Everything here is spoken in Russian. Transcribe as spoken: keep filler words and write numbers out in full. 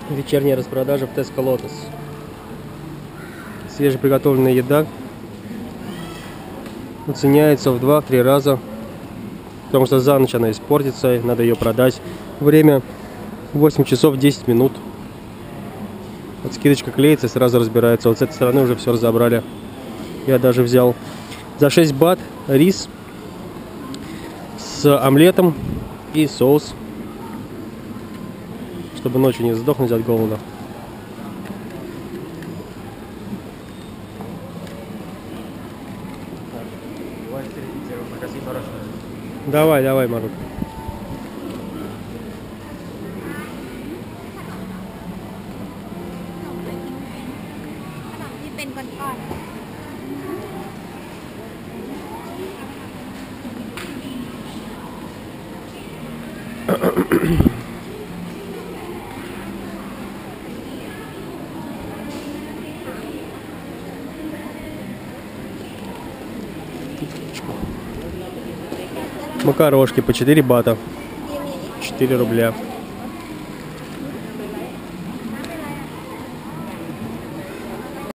Вечерняя распродажа в Tesco Lotus. Свежеприготовленная еда уценяется в два-три раза, потому что за ночь она испортится, и надо ее продать. Время восемь часов десять минут. Вот скидочка клеится и сразу разбирается. Вот с этой стороны уже все разобрали. Я даже взял за шесть бат рис с омлетом и соус, чтобы ночью не сдохнуть от голода. Давай, давай, Марут. Макарошки по четыре бата. четыре рубля.